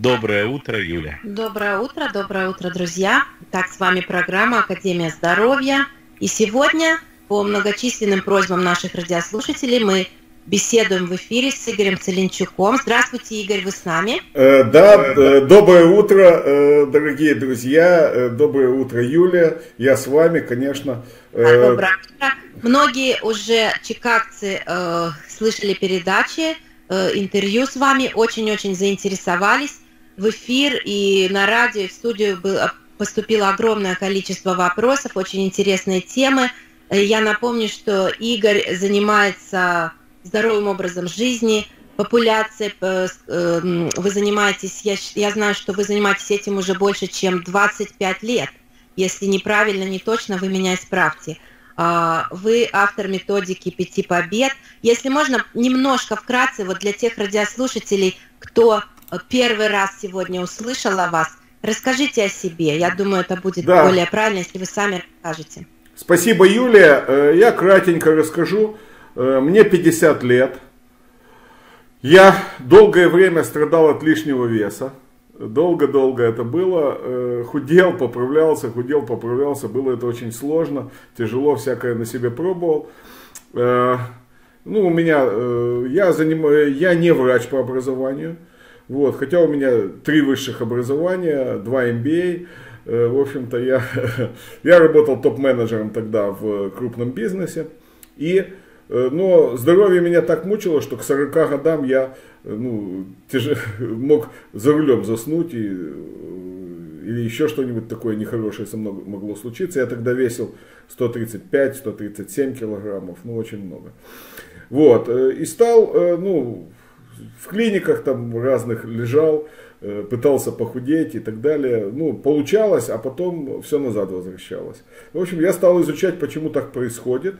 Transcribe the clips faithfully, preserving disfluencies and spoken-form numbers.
Доброе утро, Юля. Доброе утро, доброе утро, друзья. Так, с вами программа «Академия здоровья». И сегодня, по многочисленным просьбам наших радиослушателей, мы беседуем в эфире с Игорем Целенчуком. Здравствуйте, Игорь, вы с нами? Э, да, э, доброе утро, э, дорогие друзья. Э, доброе утро, Юля. Я с вами, конечно. Э... Да, доброе утро. Многие уже чикагцы э, слышали передачи, э, интервью с вами, очень-очень заинтересовались. В эфир и на радио, и в студию было, поступило огромное количество вопросов, очень интересные темы. Я напомню, что Игорь занимается здоровым образом жизни, популяцией. Вы занимаетесь, я, я знаю, что вы занимаетесь этим уже больше, чем двадцать пять лет. Если неправильно, не точно, вы меня исправьте. Вы автор методики пяти побед. Если можно, немножко вкратце, вот для тех радиослушателей, кто первый раз сегодня услышал о вас, расскажите о себе. Я думаю, это будет да. более правильно, если вы сами расскажете. Спасибо, Юлия. Я кратенько расскажу. Мне пятьдесят лет. Я долгое время страдал от лишнего веса. Долго-долго это было. Худел, поправлялся, худел, поправлялся. Было это очень сложно, тяжело, всякое на себе пробовал. Ну, у меня, я, занимаю, я не врач по образованию. Вот, хотя у меня три высших образования, два эм би эй. В общем-то, я, я работал топ-менеджером тогда в крупном бизнесе. И Но здоровье меня так мучило, что к сорока годам я ну, тяж... мог за рулем заснуть и... или еще что-нибудь такое нехорошее со мной могло случиться. Я тогда весил сто тридцать пять - сто тридцать семь килограммов, ну очень много. Вот, и стал, ну, в клиниках там разных лежал, пытался похудеть и так далее. Ну, получалось, а потом все назад возвращалось. В общем, я стал изучать, почему так происходит.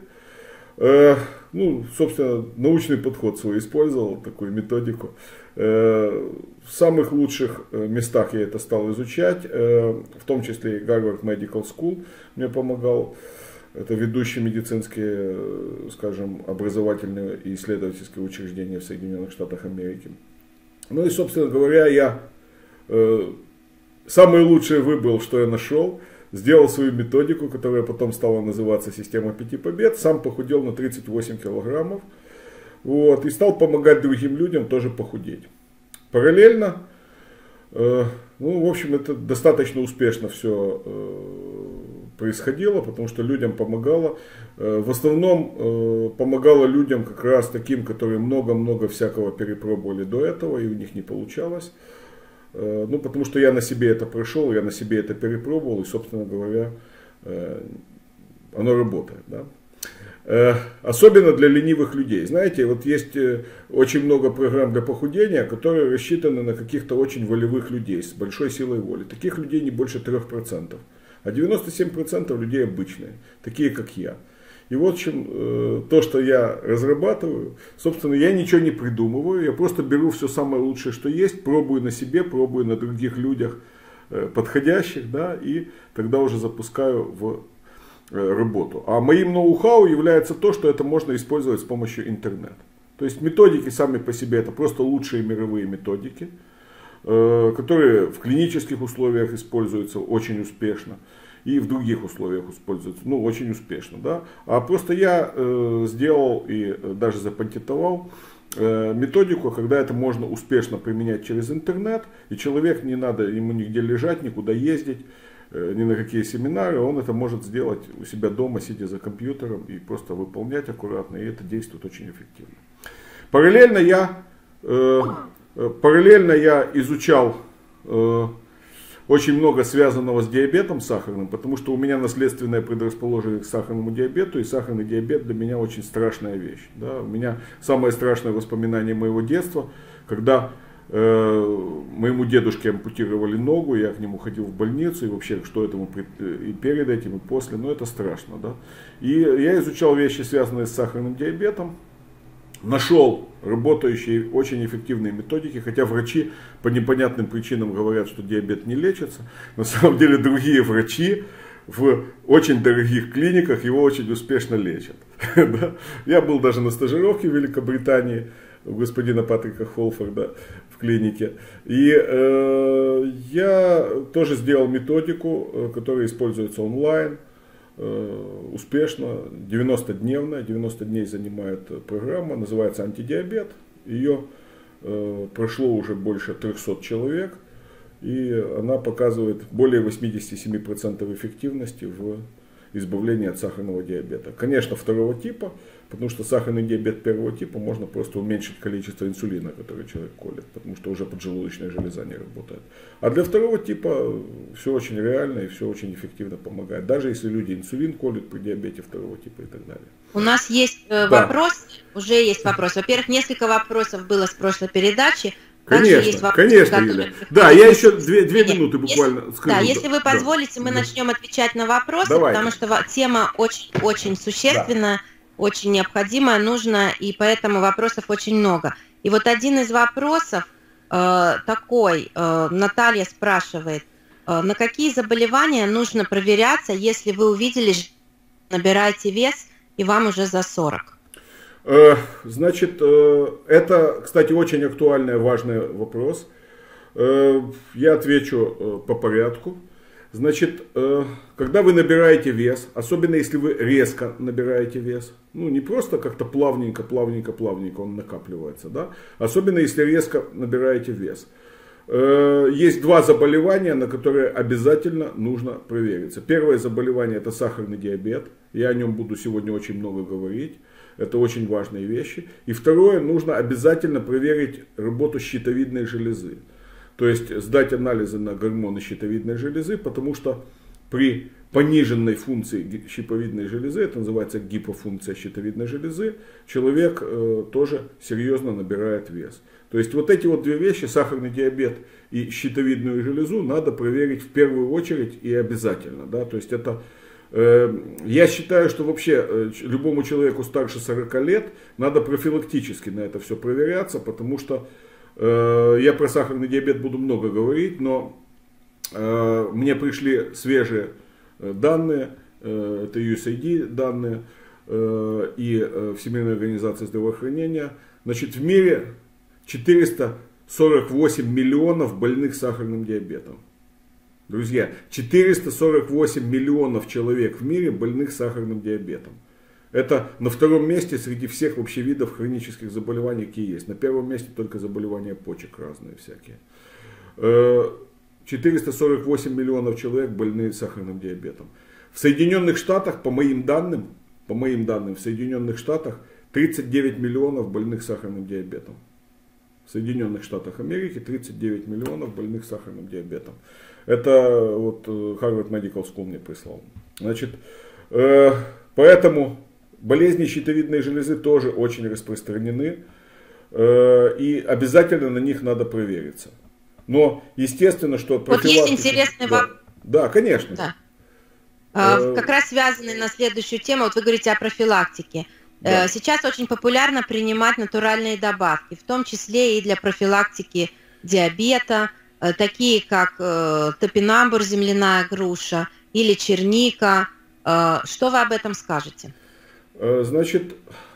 Ну, собственно, научный подход свой использовал, такую методику. В самых лучших местах я это стал изучать, в том числе и Harvard Medical School мне помогал. Это ведущие медицинские, скажем, образовательные и исследовательские учреждения в Соединенных Штатах Америки. Ну и, собственно говоря, я самое лучшее выбрал, что я нашел. Сделал свою методику, которая потом стала называться «Система пяти побед». Сам похудел на тридцать восемь килограммов. Вот, и стал помогать другим людям тоже похудеть. Параллельно, э, ну, в общем, это достаточно успешно все э, происходило, потому что людям помогало. Э, в основном э, помогало людям как раз таким, которые много-много всякого перепробовали до этого, и у них не получалось. Ну, потому что я на себе это прошел, я на себе это перепробовал, и, собственно говоря, оно работает. Да? Особенно для ленивых людей. Знаете, вот есть очень много программ для похудения, которые рассчитаны на каких-то очень волевых людей с большой силой воли. Таких людей не больше трех процентов. А девяносто семь процентов людей обычные, такие как я. И вот в общем, то, что я разрабатываю, собственно, я ничего не придумываю, я просто беру все самое лучшее, что есть, пробую на себе, пробую на других людях подходящих, да, и тогда уже запускаю в работу. А моим ноу-хау является то, что это можно использовать с помощью интернета. То есть методики сами по себе это просто лучшие мировые методики, которые в клинических условиях используются очень успешно. И в других условиях используется, ну, очень успешно, да. А просто я э, сделал и даже запатентовал э, методику, когда это можно успешно применять через интернет, и человек не надо ему нигде лежать, никуда ездить, э, ни на какие семинары, он это может сделать у себя дома, сидя за компьютером, и просто выполнять аккуратно, и это действует очень эффективно. Параллельно я, э, параллельно я изучал э, очень много связанного с диабетом сахарным, потому что у меня наследственная предрасположенность к сахарному диабету, и сахарный диабет для меня очень страшная вещь. Да? У меня самое страшное воспоминание моего детства, когда э, моему дедушке ампутировали ногу, я к нему ходил в больницу, и вообще, что этому и перед этим, и после, но это страшно. Да? И я изучал вещи, связанные с сахарным диабетом, нашел работающие, очень эффективные методики, хотя врачи по непонятным причинам говорят, что диабет не лечится. На самом деле другие врачи в очень дорогих клиниках его очень успешно лечат. Я был даже на стажировке в Великобритании, у господина Патрика Холфорда в клинике. И э, я тоже сделал методику, которая используется онлайн, э, успешно, девяностодневная, девяносто дней занимает программа, называется «Антидиабет». Ее э, прошло уже больше трёхсот человек, и она показывает более восьмидесяти семи процентов эффективности в избавлении от сахарного диабета. Конечно, второго типа, потому что сахарный диабет первого типа можно просто уменьшить количество инсулина, который человек колет, потому что уже поджелудочная железа не работает. А для второго типа все очень реально и все очень эффективно помогает, даже если люди инсулин колют при диабете второго типа и так далее. У нас есть э, да. вопрос, уже есть вопрос. Во-первых, несколько вопросов было с прошлой передачи. Конечно, есть вопросы, конечно, Юля. Да, я еще две, две минуты буквально если, скажу. Да, если вы да. позволите, мы да. начнем отвечать на вопросы, Давайте. Потому что тема очень-очень существенная, да. очень необходимая, нужная, и поэтому вопросов очень много. И вот один из вопросов э, такой, э, Наталья спрашивает, э, на какие заболевания нужно проверяться, если вы увидели, что набираете вес, и вам уже за сорок? Значит, это, кстати, очень актуальный, важный вопрос. Я отвечу по порядку. Значит, когда вы набираете вес, особенно если вы резко набираете вес, ну не просто как-то плавненько, плавненько, плавненько он накапливается, да, особенно если резко набираете вес. Есть два заболевания, на которые обязательно нужно провериться. Первое заболевание — это сахарный диабет. Я о нем буду сегодня очень много говорить. Это очень важные вещи. И второе, нужно обязательно проверить работу щитовидной железы. То есть сдать анализы на гормоны щитовидной железы, потому что при пониженной функции щитовидной железы, это называется гипофункция щитовидной железы, человек э, тоже серьезно набирает вес. То есть вот эти вот две вещи, сахарный диабет и щитовидную железу, надо проверить в первую очередь и обязательно. Да? То есть это... Я считаю, что вообще любому человеку старше сорока лет надо профилактически на это все проверяться, потому что э, я про сахарный диабет буду много говорить, но э, мне пришли свежие данные, э, это ю эс эй ди данные э, и э, Всемирной организации здравоохранения. Значит, в мире четыреста сорок восемь миллионов больных сахарным диабетом. Друзья, четыреста сорок восемь миллионов человек в мире больных сахарным диабетом. Это на втором месте среди всех вообще видов хронических заболеваний, какие есть. На первом месте только заболевания почек разные всякие. четыреста сорок восемь миллионов человек больны сахарным диабетом. В Соединенных Штатах, по моим данным, по моим данным, в Соединенных Штатах тридцать девять миллионов больных сахарным диабетом. В Соединенных Штатах Америки тридцать девять миллионов больных сахарным диабетом. Это вот Harvard Medical School мне прислал. Значит, э, поэтому болезни щитовидной железы тоже очень распространены. Э, и обязательно на них надо провериться. Но естественно, что профилактика... Вот есть интересный да. вопрос. Да, конечно. Да. Э, как раз связанный на следующую тему. Вот вы говорите о профилактике. Да. Сейчас очень популярно принимать натуральные добавки, в том числе и для профилактики диабета, такие как топинамбур, земляная груша или черника. Что вы об этом скажете? Значит,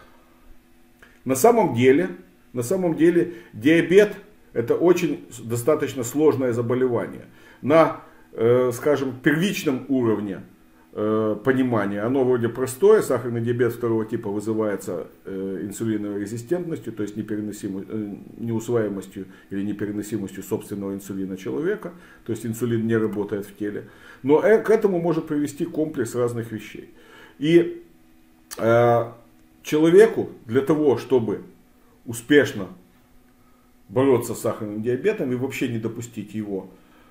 на самом деле, на самом деле диабет — это очень достаточно сложное заболевание. На, скажем, первичном уровне понимание. Оно вроде простое. Сахарный диабет второго типа вызывается э, инсулиновой резистентностью, то есть непереносимостью, э, неусвоимостью или непереносимостью собственного инсулина человека. То есть инсулин не работает в теле. Но э, к этому может привести комплекс разных вещей. И э, человеку для того, чтобы успешно бороться с сахарным диабетом и вообще не допустить его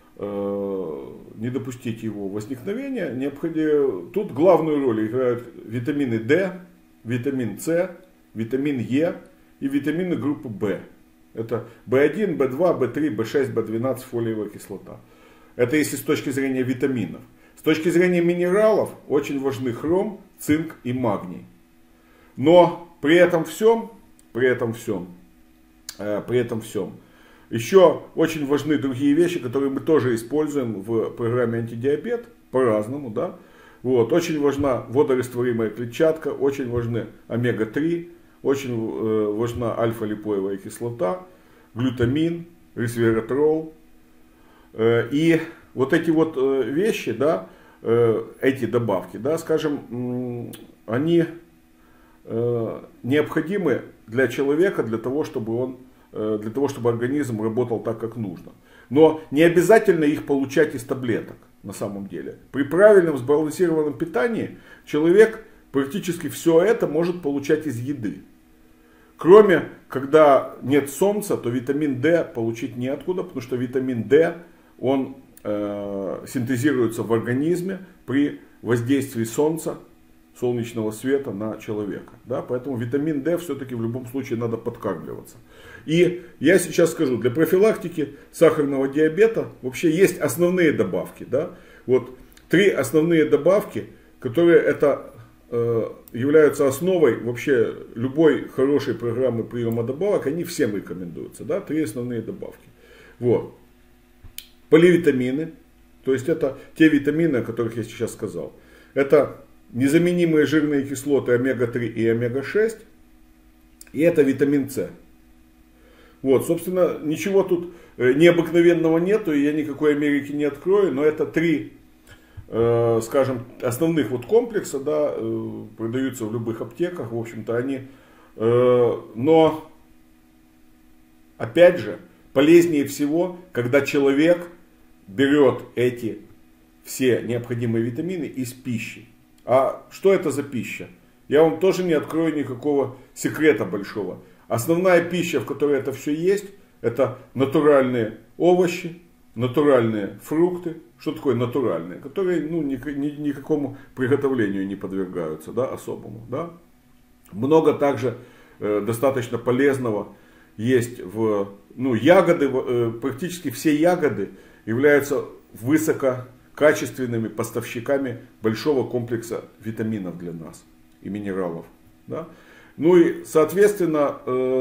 не допустить его возникновения, необходимо... Тут главную роль играют витамины D, витамин С, витамин Е и витамины группы В. Это В один, В два, В три, В шесть, В двенадцать, фолиевая кислота. Это если с точки зрения витаминов. С точки зрения минералов очень важны хром, цинк и магний. Но при этом всем, при этом всем, э, при этом всем, еще очень важны другие вещи, которые мы тоже используем в программе антидиабет, по-разному, да. Вот. Очень важна водорастворимая клетчатка, очень важны омега три, очень э, важна альфа-липоевая кислота, глютамин, ресвератрол. Э, и вот эти вот э, вещи, да, э, эти добавки, да, скажем, э, они э, необходимы для человека, для того, чтобы он, э, для того, чтобы организм работал так, как нужно. Но не обязательно их получать из таблеток на самом деле. При правильном сбалансированном питании человек практически все это может получать из еды. Кроме, когда нет солнца, то витамин D получить неоткуда, потому что витамин D, он э, синтезируется в организме при воздействии солнца, солнечного света на человека. Да? Поэтому витамин D все-таки в любом случае надо подкармливаться. И я сейчас скажу, для профилактики сахарного диабета вообще есть основные добавки. Да? Вот три основные добавки, которые это, э, являются основой вообще любой хорошей программы приема добавок, они всем рекомендуются. Да? Три основные добавки. Вот. Поливитамины, то есть это те витамины, о которых я сейчас сказал. Это незаменимые жирные кислоты омега три и омега шесть. И это витамин С. Вот, собственно, ничего тут необыкновенного нету, и я никакой Америки не открою, но это три, э, скажем, основных вот комплекса, да, э, продаются в любых аптеках, в общем-то, они, э, но, опять же, полезнее всего, когда человек берет эти все необходимые витамины из пищи. А что это за пища? Я вам тоже не открою никакого секрета большого. Основная пища, в которой это все есть, это натуральные овощи, натуральные фрукты. Что такое натуральные? Которые ну, ни, ни, никакому приготовлению не подвергаются, да, особому. Да? Много также э, достаточно полезного есть в ну, ягоды. Э, практически все ягоды являются высококачественными поставщиками большого комплекса витаминов для нас и минералов. Да? Ну и, соответственно,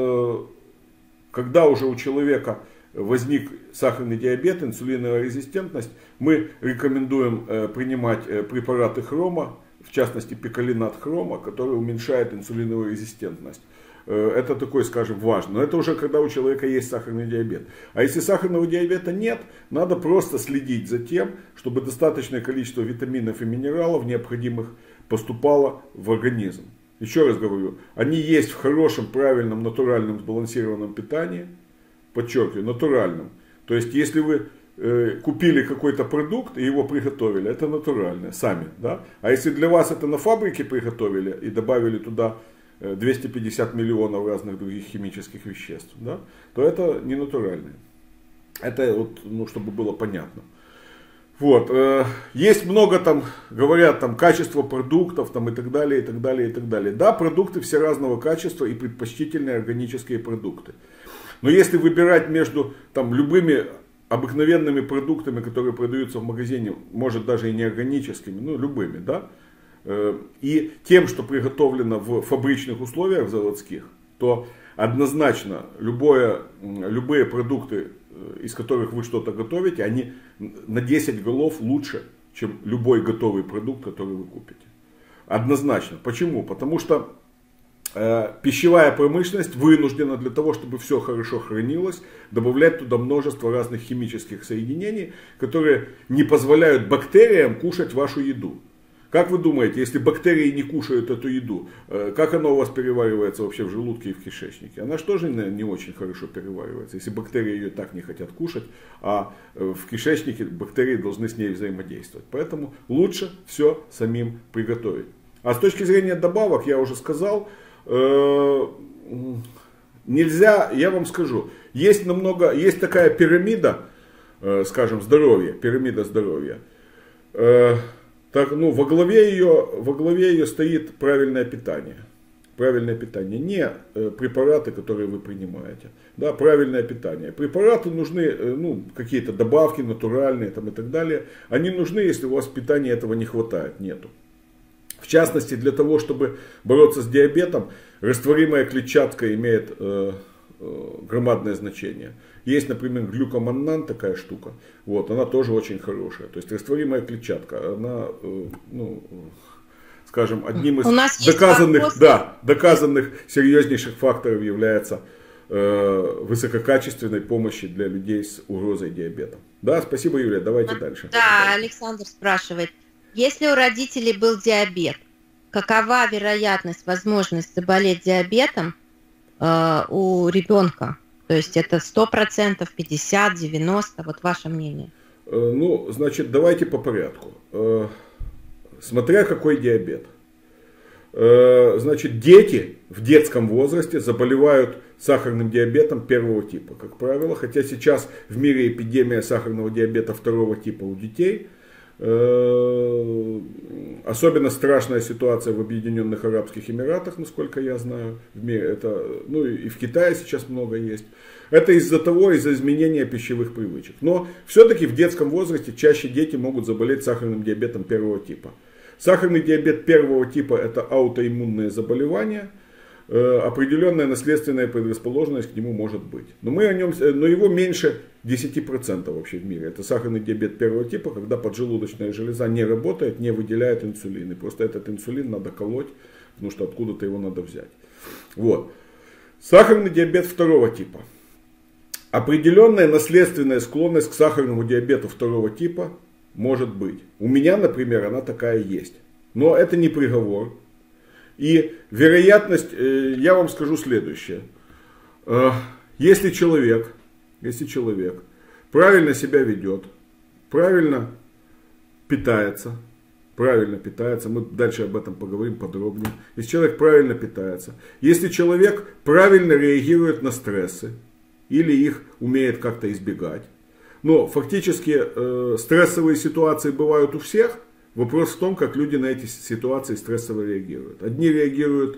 когда уже у человека возник сахарный диабет, инсулиновая резистентность, мы рекомендуем принимать препараты хрома, в частности пикалинат хрома, который уменьшает инсулиновую резистентность. Это такой, скажем, важно. Но это уже когда у человека есть сахарный диабет. А если сахарного диабета нет, надо просто следить за тем, чтобы достаточное количество витаминов и минералов необходимых поступало в организм. Еще раз говорю, они есть в хорошем, правильном, натуральном, сбалансированном питании. Подчеркиваю, натуральном. То есть, если вы э, купили какой-то продукт и его приготовили, это натуральное, сами. Да? А если для вас это на фабрике приготовили и добавили туда двести пятьдесят миллионов разных других химических веществ, да, то это не натуральное. Это вот, ну, чтобы было понятно. Вот, э, есть много там, говорят, там, качество продуктов, там, и так далее, и так далее, и так далее. Да, продукты все разного качества и предпочтительные органические продукты. Но если выбирать между там, любыми обыкновенными продуктами, которые продаются в магазине, может даже и неорганическими, ну, любыми, да, э, и тем, что приготовлено в фабричных условиях заводских, то однозначно любое, любые продукты, из которых вы что-то готовите, они на десять голов лучше, чем любой готовый продукт, который вы купите. Однозначно. Почему? Потому что э, пищевая промышленность вынуждена для того, чтобы все хорошо хранилось, добавлять туда множество разных химических соединений, которые не позволяют бактериям кушать вашу еду. Как вы думаете, если бактерии не кушают эту еду, как она у вас переваривается вообще в желудке и в кишечнике? Она же тоже не очень хорошо переваривается, если бактерии ее так не хотят кушать, а в кишечнике бактерии должны с ней взаимодействовать. Поэтому лучше все самим приготовить. А с точки зрения добавок, я уже сказал, нельзя, я вам скажу, есть, намного, есть такая пирамида, скажем, здоровья, пирамида здоровья. Так, ну, во главе ее, во главе ее стоит правильное питание. Правильное питание. Не э, препараты, которые вы принимаете. Да, правильное питание. Препараты нужны, э, ну, какие-то добавки натуральные там, и так далее. Они нужны, если у вас питания этого не хватает, нету. В частности, для того, чтобы бороться с диабетом, растворимая клетчатка имеет э, э, громадное значение. Есть, например, глюкоманнан, такая штука, вот, она тоже очень хорошая. То есть растворимая клетчатка, она, ну, скажем, одним из У нас доказанных, да, доказанных серьезнейших факторов является э, высококачественной помощи для людей с угрозой диабета. Да, спасибо, Юлия, давайте дальше. Да, Александр спрашивает, если у родителей был диабет, какова вероятность, возможность заболеть диабетом э, у ребенка? То есть это сто процентов, пятьдесят, девяносто, вот ваше мнение. Э, ну, значит, давайте по порядку. Э, смотря какой диабет. Э, значит, дети в детском возрасте заболевают сахарным диабетом первого типа, как правило. Хотя сейчас в мире эпидемия сахарного диабета второго типа у детей. Особенно страшная ситуация в Объединенных Арабских Эмиратах, насколько я знаю, в мире. Это, ну и в Китае сейчас много есть. Это из-за того, из-за изменения пищевых привычек. Но все-таки в детском возрасте чаще дети могут заболеть сахарным диабетом первого типа. Сахарный диабет первого типа – это аутоиммунное заболевание. Определенная наследственная предрасположенность к нему может быть. Но, мы о нем, но его меньше десяти процентов вообще в мире. Это сахарный диабет первого типа, когда поджелудочная железа не работает, не выделяет инсулин. И просто этот инсулин надо колоть, потому что откуда-то его надо взять. Вот. Сахарный диабет второго типа. Определенная наследственная склонность к сахарному диабету второго типа может быть. У меня, например, она такая есть. Но это не приговор. И вероятность, я вам скажу следующее. Если человек, если человек правильно себя ведет, правильно питается, правильно питается, мы дальше об этом поговорим подробнее. Если человек правильно питается, если человек правильно реагирует на стрессы, или их умеет как-то избегать. Но фактически стрессовые ситуации бывают у всех. Вопрос в том, как люди на эти ситуации стрессово реагируют. Одни реагируют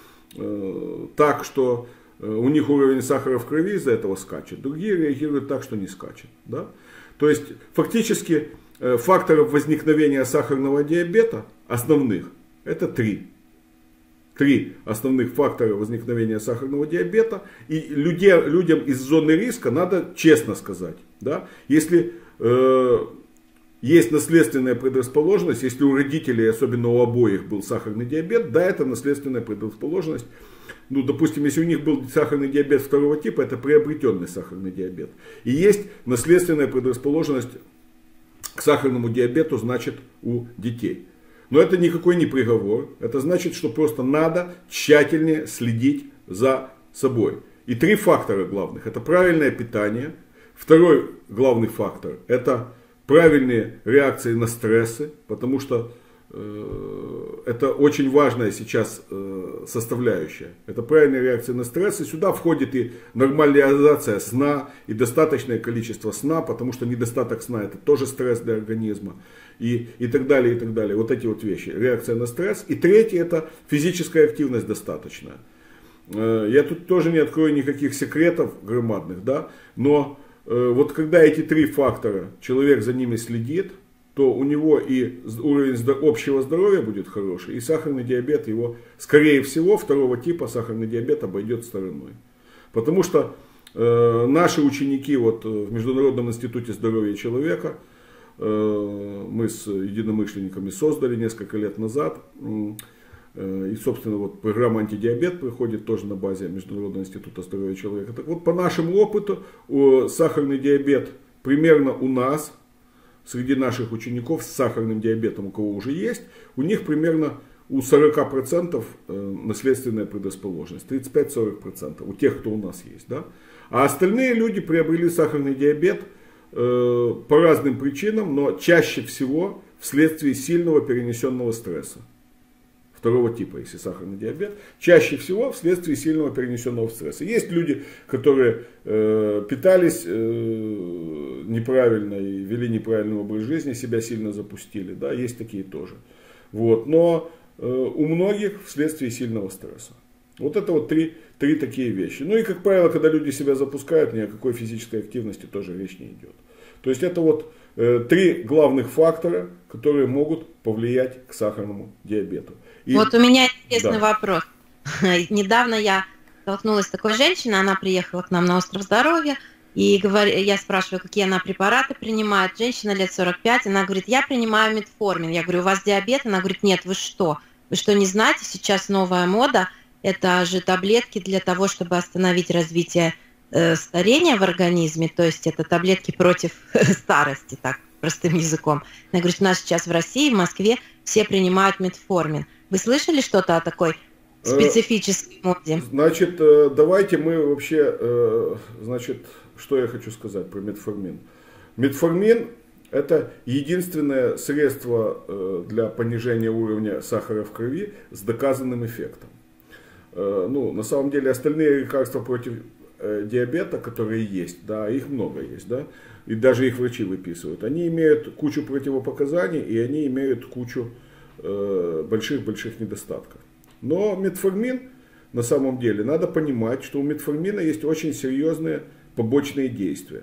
э, так, что э, у них уровень сахара в крови из-за этого скачет. Другие реагируют так, что не скачет. Да? То есть фактически э, факторов возникновения сахарного диабета основных это три. Три основных фактора возникновения сахарного диабета. И людей, людям из зоны риска надо честно сказать. Да? Если... Э, Есть наследственная предрасположенность, если у родителей, особенно у обоих, был сахарный диабет, да, это наследственная предрасположенность. Ну, допустим, если у них был сахарный диабет второго типа, это приобретенный сахарный диабет. И есть наследственная предрасположенность к сахарному диабету, значит, у детей. Но это никакой не приговор, это значит, что просто надо тщательнее следить за собой. И три фактора главных. Это правильное питание. Второй главный фактор – это правильные реакции на стрессы, потому что э, это очень важная сейчас э, составляющая. Это правильные реакции на стрессы. Сюда входит и нормализация сна, и достаточное количество сна, потому что недостаток сна это тоже стресс для организма. И, и так далее, и так далее. Вот эти вот вещи. Реакция на стресс. И третье это физическая активность достаточная. Э, я тут тоже не открою никаких секретов громадных, да, но вот когда эти три фактора, человек за ними следит, то у него и уровень общего здоровья будет хороший, и сахарный диабет его, скорее всего, второго типа сахарный диабет обойдет стороной. Потому что э, наши ученики вот, в Международном институте здоровья человека, э, мы с единомышленниками создали несколько лет назад, и, собственно, вот программа «Антидиабет» проходит тоже на базе Международного института здоровья человека. Так вот, по нашему опыту, сахарный диабет примерно у нас, среди наших учеников с сахарным диабетом, у кого уже есть, у них примерно у сорока процентов наследственная предрасположенность, тридцать пять - сорок процентов у тех, кто у нас есть. Да? А остальные люди приобрели сахарный диабет э, по разным причинам, но чаще всего вследствие сильного перенесенного стресса. Второго типа, если сахарный диабет, чаще всего вследствие сильного перенесенного стресса. Есть люди, которые э, питались э, неправильно и вели неправильный образ жизни, себя сильно запустили, да, есть такие тоже. Вот. Но э, у многих вследствие сильного стресса. Вот это вот три, три такие вещи. Ну и, как правило, когда люди себя запускают, ни о какой физической активности тоже речь не идет. То есть это вот э, три главных фактора, которые могут повлиять к сахарному диабету. И... Вот у меня интересный да. вопрос. Недавно я столкнулась с такой женщиной, она приехала к нам на Остров Здоровья, и говор... я спрашиваю, какие она препараты принимает. Женщина лет сорок пять, она говорит, я принимаю метформин. Я говорю, у вас диабет? Она говорит, нет, вы что? Вы что, не знаете, сейчас новая мода, это же таблетки для того, чтобы остановить развитие э, старения в организме, то есть это таблетки против старости, так, простым языком. Я говорю, что у нас сейчас в России, в Москве все принимают метформин. Вы слышали что-то о такой специфической моде? Значит, давайте мы вообще, значит, что я хочу сказать про метформин. Метформин – это единственное средство для понижения уровня сахара в крови с доказанным эффектом. Ну, на самом деле остальные лекарства против диабета, которые есть, да, их много есть, да, и даже их врачи выписывают. Они имеют кучу противопоказаний и они имеют кучу больших-больших недостатков. Но метформин, на самом деле, надо понимать, что у метформина есть очень серьезные побочные действия.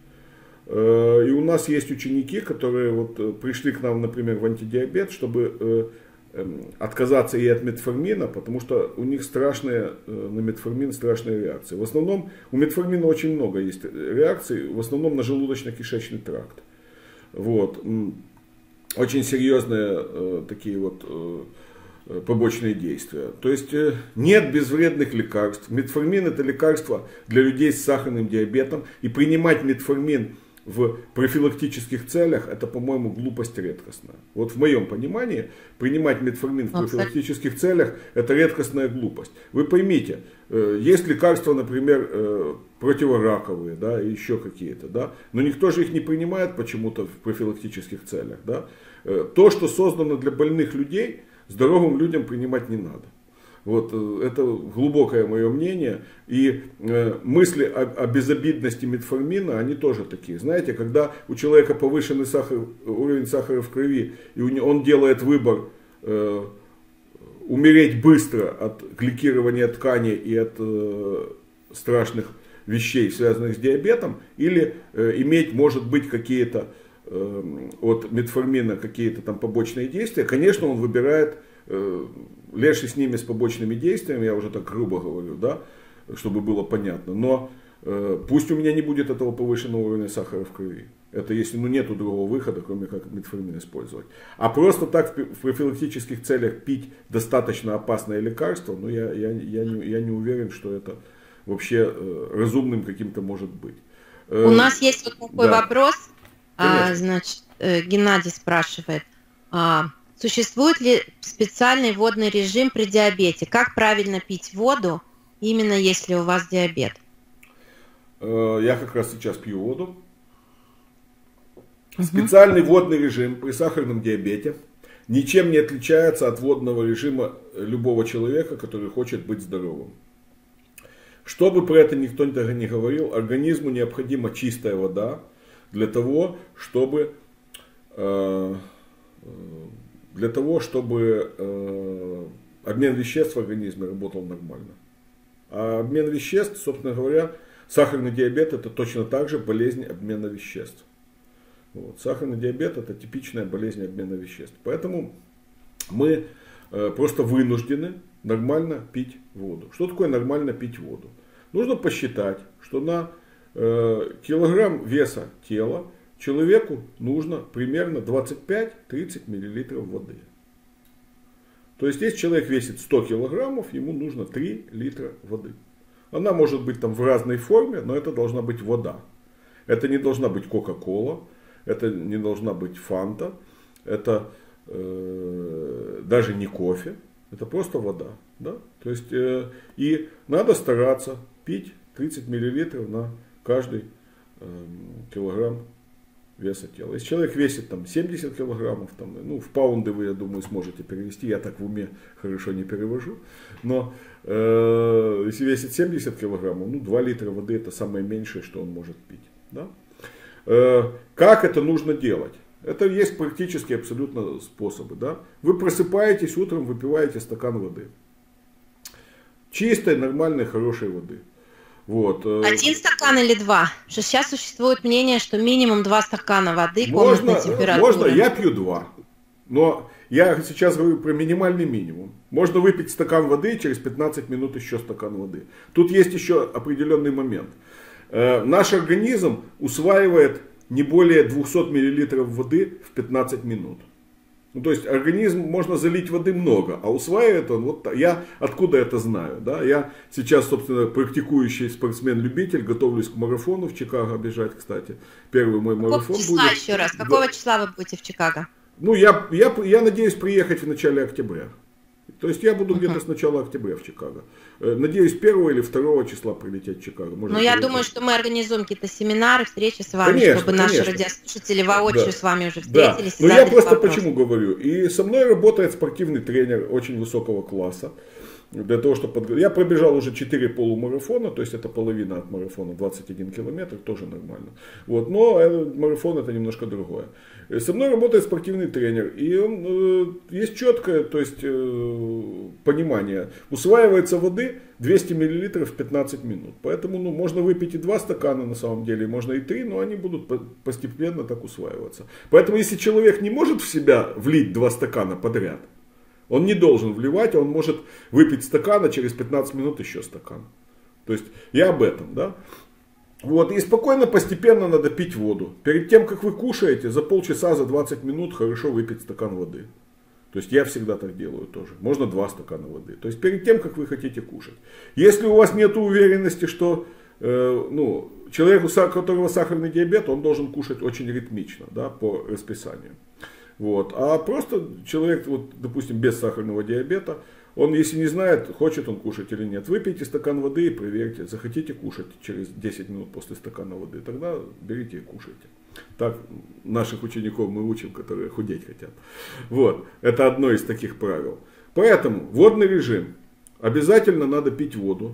И у нас есть ученики, которые вот пришли к нам, например, в антидиабет, чтобы отказаться и от метформина, потому что у них страшные, на метформин страшные реакции. В основном у метформина очень много есть реакций, в основном на желудочно-кишечный тракт. Вот. Очень серьезные такие вот побочные действия. То есть нет безвредных лекарств. Метформин это лекарство для людей с сахарным диабетом. И принимать метформин в профилактических целях это, по-моему, глупость редкостная. Вот в моем понимании принимать метформин в профилактических целях это редкостная глупость. Вы поймите, есть лекарства, например, противораковые, да, и еще какие-то, да, но никто же их не принимает почему-то в профилактических целях. Да. То, что создано для больных людей, здоровым людям принимать не надо. Вот это глубокое мое мнение. И э, мысли о, о безобидности метформина, они тоже такие. Знаете, когда у человека повышенный сахар, уровень сахара в крови, и у него, он делает выбор э, умереть быстро от гликирования тканей и от э, страшных вещей, связанных с диабетом, или э, иметь, может быть, какие-то от метформина какие-то там побочные действия, конечно, он выбирает э, легче с ними, с побочными действиями, я уже так грубо говорю, да, чтобы было понятно, но э, пусть у меня не будет этого повышенного уровня сахара в крови. Это если ну, нету другого выхода, кроме как метформин использовать. А просто так в, в профилактических целях пить достаточно опасное лекарство, ну, я, я, я, не, я не уверен, что это вообще э, разумным каким-то может быть. Э, у нас есть вот такой да. вопрос. А, значит, Геннадий спрашивает, а, существует ли специальный водный режим при диабете? Как правильно пить воду, именно если у вас диабет? Я как раз сейчас пью воду. Угу. Специальный водный режим при сахарном диабете ничем не отличается от водного режима любого человека, который хочет быть здоровым. Что бы про это никто не говорил, организму необходима чистая вода, для того, чтобы, э, для того, чтобы э, обмен веществ в организме работал нормально. А обмен веществ, собственно говоря, сахарный диабет это точно так же болезнь обмена веществ. Вот. Сахарный диабет это типичная болезнь обмена веществ. Поэтому мы э, просто вынуждены нормально пить воду. Что такое нормально пить воду? Нужно посчитать, что на килограмм веса тела человеку нужно примерно двадцать пять-тридцать миллилитров воды. То есть, если человек весит сто килограммов, ему нужно три литра воды. Она может быть там в разной форме, но это должна быть вода. Это не должна быть кока-кола, это не должна быть фанта, это э, даже не кофе, это просто вода. Да? То есть, э, и надо стараться пить тридцать миллилитров на каждый э, килограмм веса тела. Если человек весит там семьдесят килограммов, там, ну, в паунды вы, я думаю, сможете перевести, я так в уме хорошо не перевожу, но э, если весит семьдесят килограммов, ну, два литра воды это самое меньшее, что он может пить. Да? Э, как это нужно делать? Это есть практически абсолютно способы. Да? Вы просыпаетесь утром, выпиваете стакан воды. Чистой, нормальной, хорошей воды. Вот. Один стакан или два? Что сейчас существует мнение, что минимум два стакана воды комнатной можно, температуры. Можно, я пью два. Но я сейчас говорю про минимальный минимум. Можно выпить стакан воды и через пятнадцать минут еще стакан воды. Тут есть еще определенный момент. Э, наш организм усваивает не более двухсот миллилитров воды в пятнадцать минут. Ну, то есть организм можно залить воды много, а усваивает он, вот я откуда это знаю, да, я сейчас, собственно, практикующий спортсмен-любитель, готовлюсь к марафону в Чикаго бежать, кстати, первый мой Какого марафон числа будет. еще раз, какого да. числа вы будете в Чикаго? Ну, я, я, я надеюсь приехать в начале октября. То есть я буду uh-huh. где-то с начала октября в Чикаго. Надеюсь, первого или второго числа прилететь в Чикаго. Ну, я приехать. думаю, что мы организуем какие-то семинары, встречи с вами, конечно, чтобы наши конечно. радиослушатели воочию да. с вами уже встретились. Да. Но я просто вопрос. Почему говорю. И со мной работает спортивный тренер очень высокого класса. Для того, чтобы... Я пробежал уже четыре полумарафона, то есть это половина от марафона, двадцать один километр, тоже нормально. Вот. Но марафон это немножко другое. И со мной работает спортивный тренер, и он, э, есть четкое, то есть, э, понимание. Усваивается воды двести миллилитров в пятнадцать минут. Поэтому ну, можно выпить и два стакана на самом деле, можно и три, но они будут постепенно так усваиваться. Поэтому если человек не может в себя влить два стакана подряд, он не должен вливать, он может выпить стакан, а через пятнадцать минут еще стакан. То есть я об этом, да. Вот, и спокойно, постепенно надо пить воду. Перед тем, как вы кушаете, за полчаса, за двадцать минут хорошо выпить стакан воды. То есть я всегда так делаю тоже. Можно два стакана воды. То есть перед тем, как вы хотите кушать. Если у вас нет уверенности, что э, ну, человек, у которого сахарный диабет, он должен кушать очень ритмично, да, по расписанию. Вот. А просто человек, вот, допустим, без сахарного диабета, он, если не знает, хочет он кушать или нет, выпейте стакан воды и проверьте, захотите кушать через десять минут после стакана воды, тогда берите и кушайте. Так наших учеников мы учим, которые худеть хотят. Вот. Это одно из таких правил. Поэтому водный режим. Обязательно надо пить воду.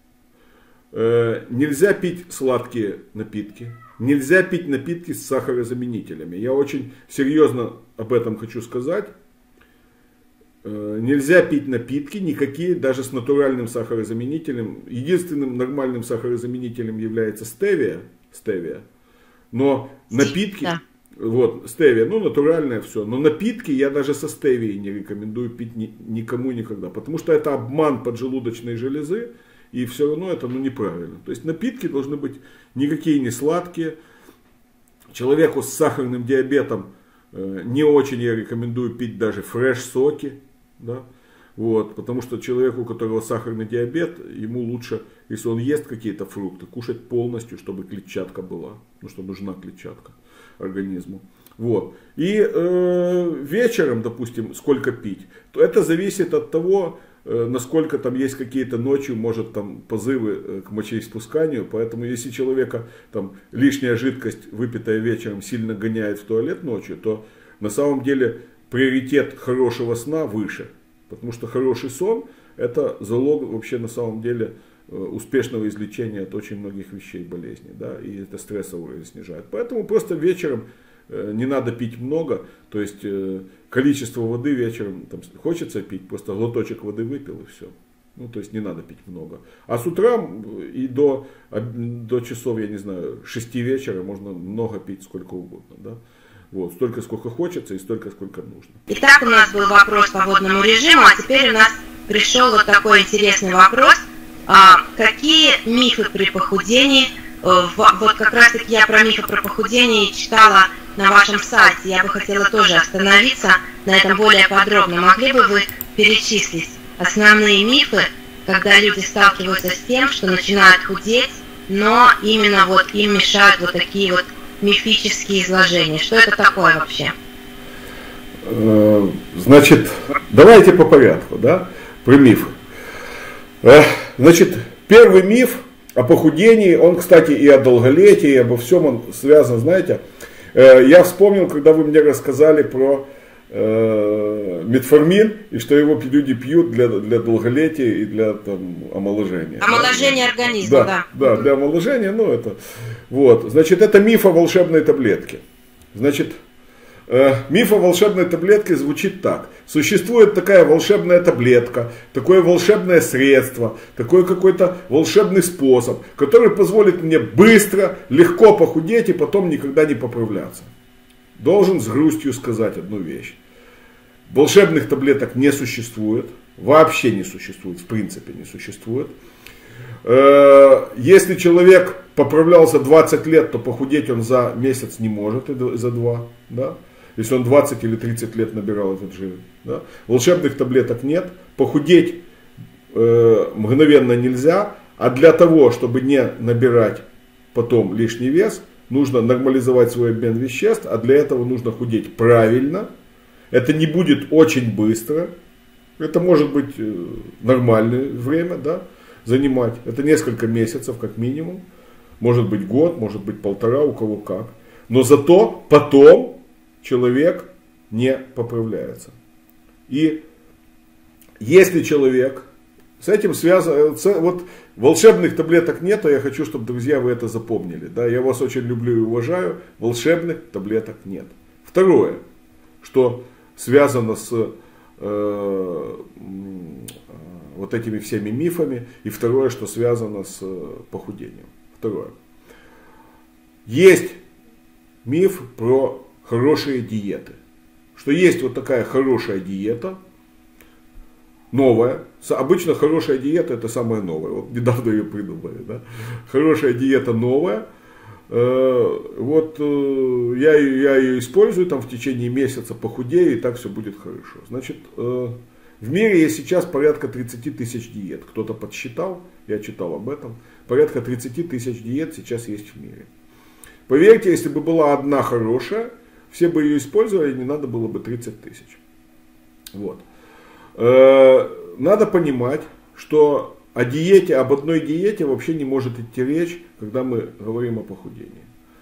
Э, нельзя пить сладкие напитки. Нельзя пить напитки с сахарозаменителями. Я очень серьезно об этом хочу сказать. Нельзя пить напитки никакие, даже с натуральным сахарозаменителем. Единственным нормальным сахарозаменителем является стевия. стевия. Но напитки, да. вот, стевия, ну натуральное все. Но напитки я даже со стевией не рекомендую пить ни, никому никогда. Потому что это обман поджелудочной железы. И все равно это ну, неправильно. То есть напитки должны быть никакие не сладкие. Человеку с сахарным диабетом э, не очень я рекомендую пить даже фреш-соки. Да? Вот, потому что человеку, у которого сахарный диабет, ему лучше, если он ест какие-то фрукты, кушать полностью, чтобы клетчатка была. Ну, что нужна клетчатка организму. Вот. И э, вечером, допустим, сколько пить, то это зависит от того, э, насколько там есть какие-то ночью, может там позывы к мочеиспусканию. Поэтому если человека там лишняя жидкость, выпитая вечером, сильно гоняет в туалет ночью, то на самом деле приоритет хорошего сна выше. Потому что хороший сон это залог вообще на самом деле успешного излечения от очень многих вещей, болезней. Да, и это стрессовый уровень снижает. Поэтому просто вечером не надо пить много. То есть количество воды вечером там, хочется пить, просто глоточек воды выпил и все. Ну, то есть не надо пить много. А с утра и до, до часов, я не знаю, шести вечера можно много пить сколько угодно. Да? Вот, столько, сколько хочется и столько, сколько нужно. Итак, у нас был вопрос по водному режиму, а теперь у нас пришел вот такой интересный вопрос. А, какие мифы при похудении? Вот как раз таки я про мифы про похудение читала на вашем сайте. Я бы хотела тоже остановиться на этом более подробно. Могли бы вы перечислить основные мифы, когда люди сталкиваются с тем, что начинают худеть, но именно вот им мешают вот такие вот мифические изложения. Что это такое вообще? Значит, давайте по порядку, да, про мифы. Значит, первый миф о похудении, он, кстати, и о долголетии, и обо всем он связан, знаете. Я вспомнил, когда вы мне рассказали про э, метформин, и что его люди пьют для, для долголетия и для там, омоложения. Омоложения да? организма, да. Да, да, для омоложения, ну это... Вот, значит, это миф о волшебной таблетке. Значит, э, миф о волшебной таблетке звучит так. Существует такая волшебная таблетка, такое волшебное средство, такой какой-то волшебный способ, который позволит мне быстро, легко похудеть и потом никогда не поправляться. Должен с грустью сказать одну вещь. Волшебных таблеток не существует, вообще не существует, в принципе не существует. Если человек поправлялся двадцать лет, то похудеть он за месяц не может, и за два. Да? если он двадцать или тридцать лет набирал этот жир. Да? Волшебных таблеток нет, похудеть э, мгновенно нельзя, а для того, чтобы не набирать потом лишний вес, нужно нормализовать свой обмен веществ, а для этого нужно худеть правильно. Это не будет очень быстро, это может быть э, нормальное время, да, занимать, это несколько месяцев как минимум, может быть год, может быть полтора, у кого как. Но зато потом человек не поправляется. И если человек с этим связан, вот волшебных таблеток нет, а я хочу, чтобы, друзья, вы это запомнили. Да? Я вас очень люблю и уважаю, волшебных таблеток нет. Второе, что связано с э, вот этими всеми мифами, и второе, что связано с похудением. Второе. Есть миф про хорошие диеты. Что есть вот такая хорошая диета, новая. Обычно хорошая диета это самая новая. Вот недавно ее придумали. Да? Хорошая диета новая. Вот я, я ее использую там в течение месяца, похудею, и так все будет хорошо. Значит, в мире есть сейчас порядка тридцать тысяч диет. Кто-то подсчитал, я читал об этом. Порядка тридцать тысяч диет сейчас есть в мире. Поверьте, если бы была одна хорошая, все бы ее использовали, не надо было бы тридцать тысяч. Вот. Надо понимать, что о диете, об одной диете вообще не может идти речь, когда мы говорим о похудении.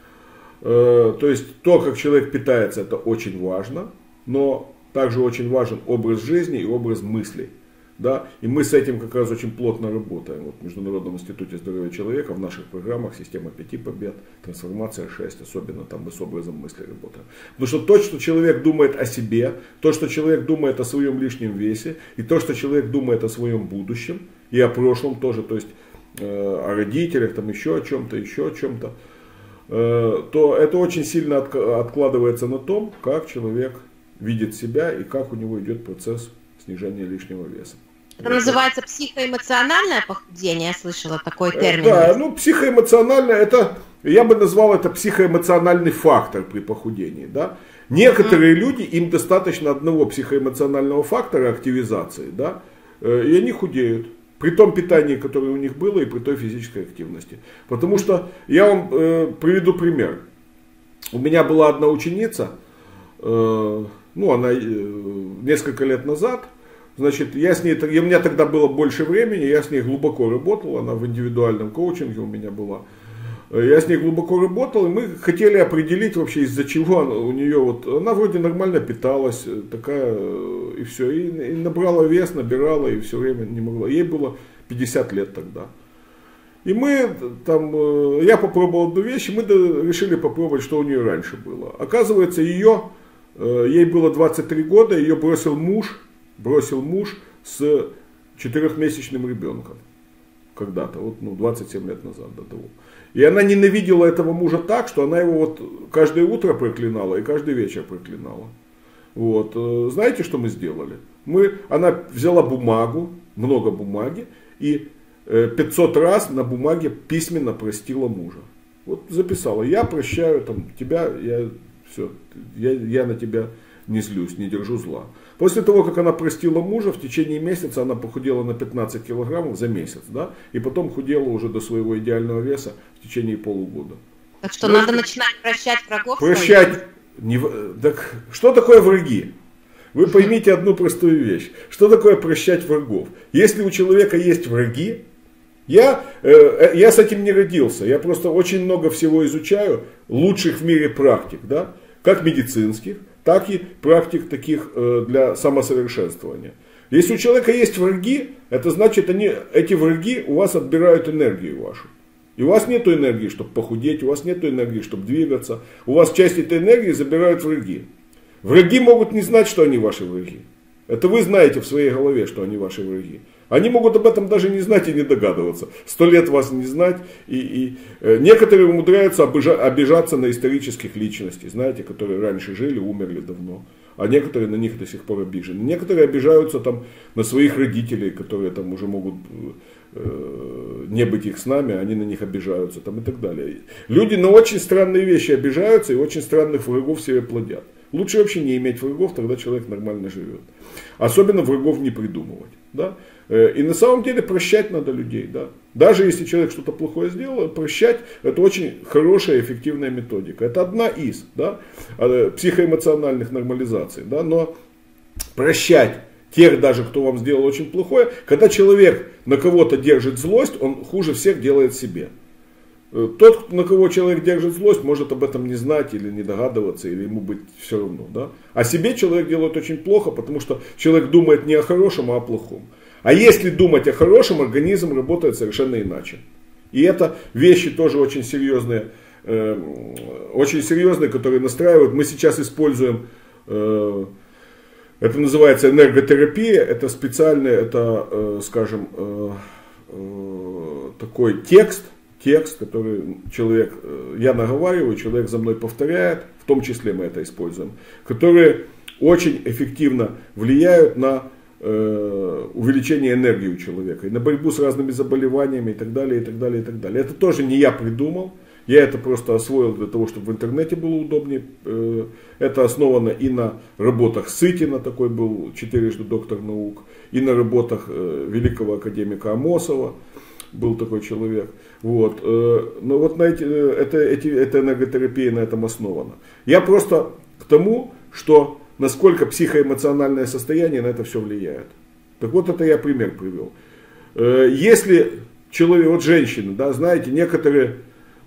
То есть то, как человек питается, это очень важно, но также очень важен образ жизни и образ мыслей. Да? И мы с этим как раз очень плотно работаем. Вот в Международном институте здоровья человека в наших программах «Система пяти побед», «Трансформация шесть», особенно там мы с образом мысли работаем. Потому что то, что человек думает о себе, то, что человек думает о своем лишнем весе, и то, что человек думает о своем будущем, и о прошлом тоже, то есть э, о родителях, там еще о чем-то, еще о чем-то, э, то это очень сильно от, откладывается на том, как человек видит себя и как у него идет процесс снижения лишнего веса. Это называется психоэмоциональное похудение, я слышала такой термин. Да, ну психоэмоциональное, это, я бы назвал это психоэмоциональный фактор при похудении. Да? Некоторые mm-hmm. люди, им достаточно одного психоэмоционального фактора активизации, да, и они худеют. При том питании, которое у них было, и при той физической активности. Потому что, я вам э, приведу пример. У меня была одна ученица, э, ну она э, несколько лет назад, значит, я с ней, у меня тогда было больше времени, я с ней глубоко работал, она в индивидуальном коучинге у меня была. Я с ней глубоко работал, и мы хотели определить вообще, из-за чего она, у нее вот, она вроде нормально питалась, такая, и все, и, и набрала вес, набирала, и все время не могла. Ей было пятьдесят лет тогда. И мы там, я попробовал одну вещь, и мы решили попробовать, что у нее раньше было. Оказывается, ее, ей было двадцать три года, ее бросил муж, бросил муж с четырехмесячным ребенком. Когда-то, вот, ну, двадцать семь лет назад до того. И она ненавидела этого мужа так, что она его вот каждое утро проклинала и каждый вечер проклинала. Вот. Знаете, что мы сделали? Мы, она взяла бумагу, много бумаги, и пятьсот раз на бумаге письменно простила мужа. Вот записала, я прощаю там, тебя, я, все, я, я на тебя не злюсь, не держу зла. После того, как она простила мужа, в течение месяца она похудела на пятнадцать килограммов за месяц, да, и потом худела уже до своего идеального веса в течение полугода. Так что но надо это... начинать прощать врагов? Прощать. Не... Так, что такое враги? Вы поймите одну простую вещь. Что такое прощать врагов? Если у человека есть враги, я, э, я с этим не родился, я просто очень много всего изучаю, лучших в мире практик, да, как медицинских, так и практик таких э, для самосовершенствования. Если у человека есть враги, это значит, они, эти враги у вас отбирают энергию вашу. И у вас нет энергии, чтобы похудеть, у вас нет энергии, чтобы двигаться. У вас часть этой энергии забирают враги. Враги могут не знать, что они ваши враги. Это вы знаете в своей голове, что они ваши враги. Они могут об этом даже не знать и не догадываться. Сто лет вас не знать. И, и э, некоторые умудряются обижа, обижаться на исторических личностей, знаете, которые раньше жили, умерли давно. А некоторые на них до сих пор обижены. Некоторые обижаются там, на своих родителей, которые там уже могут э, не быть их с нами, они на них обижаются там, и так далее. Люди на очень странные вещи обижаются и очень странных врагов себе плодят. Лучше вообще не иметь врагов, тогда человек нормально живет. Особенно врагов не придумывать. Да? И на самом деле прощать надо людей. Да? Даже если человек что-то плохое сделал, прощать это очень хорошая, эффективная методика. Это одна из да, психоэмоциональных нормализаций. Да? Но прощать тех даже, кто вам сделал очень плохое, когда человек на кого-то держит злость, он хуже всех делает себе. Тот, на кого человек держит злость, может об этом не знать или не догадываться, или ему быть все равно. Да? А себе человек делает очень плохо, потому что человек думает не о хорошем, а о плохом. А если думать о хорошем, организм работает совершенно иначе. И это вещи тоже очень серьезные, э, очень серьезные, которые настраивают. Мы сейчас используем, э, это называется энерготерапия, это специальный, это, э, скажем, э, э, такой текст, текст, который человек, я наговариваю, человек за мной повторяет, в том числе мы это используем, которые очень эффективно влияют на э, увеличение энергии у человека, и на борьбу с разными заболеваниями и так далее, и так далее, и так далее. Это тоже не я придумал, я это просто освоил для того, чтобы в интернете было удобнее. Это основано и на работах Сытина, такой был четырежды доктор наук, и на работах великого академика Амосова. Был такой человек. Вот. Но вот на эти, это, эти, эта энерготерапия на этом основана. Я просто к тому, что насколько психоэмоциональное состояние на это все влияет. Так вот, это я пример привел. Если человек, вот женщины, да, знаете, некоторые,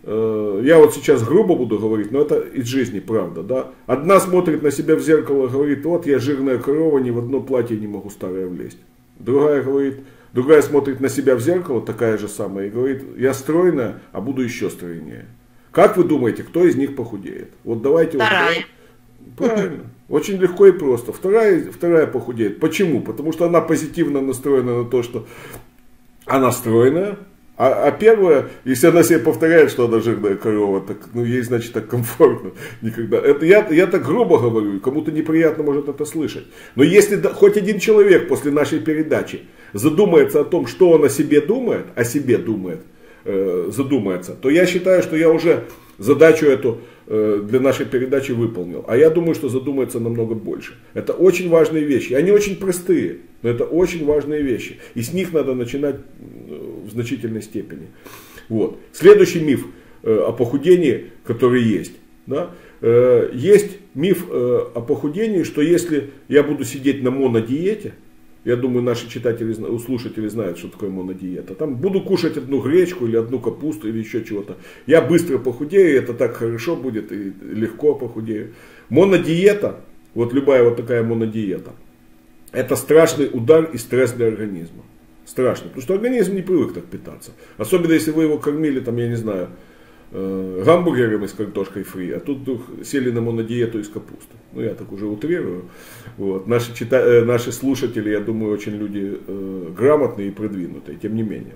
я вот сейчас грубо буду говорить, но это из жизни правда. Да? Одна смотрит на себя в зеркало и говорит, вот я жирная корова, ни в одно платье не могу старое влезть. Другая говорит, Другая смотрит на себя в зеркало, такая же самая, и говорит, я стройная, а буду еще стройнее. Как вы думаете, кто из них похудеет? Вот давайте... Вторая. Вот, правильно. Очень легко и просто. Вторая, вторая похудеет. Почему? Потому что она позитивно настроена на то, что она стройная. А, а первая, если она себе повторяет, что она жирная корова, так, ну ей, значит, так комфортно. Никогда. Это я, я так грубо говорю, кому-то неприятно может это слышать. Но если да, хоть один человек после нашей передачи задумается о том, что он о себе думает, о себе думает, э, задумается, то я считаю, что я уже задачу эту э, для нашей передачи выполнил. А я думаю, что задумается намного больше. Это очень важные вещи. Они очень простые, но это очень важные вещи. И с них надо начинать в значительной степени. Вот. Следующий миф э, о похудении, который есть. Да? Э, есть миф э, о похудении, что если я буду сидеть на монодиете, я думаю, наши читатели, слушатели знают, что такое монодиета. Там буду кушать одну гречку или одну капусту или еще чего-то. Я быстро похудею, это так хорошо будет и легко похудею. Монодиета, вот любая вот такая монодиета, это страшный удар и стресс для организма. Страшный, потому что организм не привык так питаться. Особенно если вы его кормили, там, я не знаю, э, гамбургерами с картошкой фри, а тут вдруг сели на монодиету из капусты. Ну, я так уже утрирую. Вот. Наши, чита... э, наши слушатели, я думаю, очень люди э, грамотные и продвинутые, тем не менее.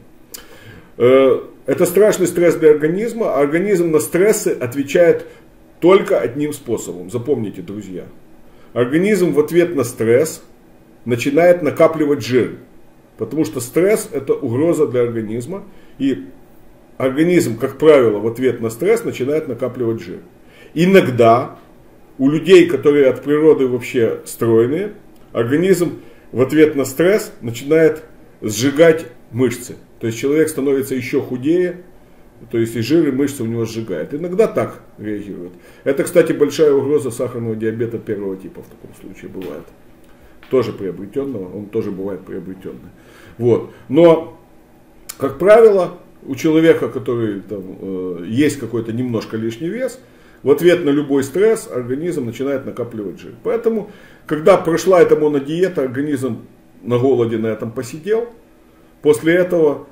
Э, это страшный стресс для организма, а организм на стрессы отвечает только одним способом. Запомните, друзья. Организм в ответ на стресс начинает накапливать жир. Потому что стресс – это угроза для организма. И организм, как правило, в ответ на стресс начинает накапливать жир. Иногда у людей, которые от природы вообще стройные, организм в ответ на стресс начинает сжигать мышцы. То есть человек становится еще худее, то есть и жир, и мышцы у него сжигает. Иногда так реагирует. Это, кстати, большая угроза сахарного диабета первого типа в таком случае бывает. Тоже приобретенного, он тоже бывает приобретенный. Вот. Но, как правило, у человека, который там, э, есть какой-то немножко лишний вес, в ответ на любой стресс организм начинает накапливать жир. Поэтому, когда прошла эта монодиета, организм на голоде на этом посидел, после этого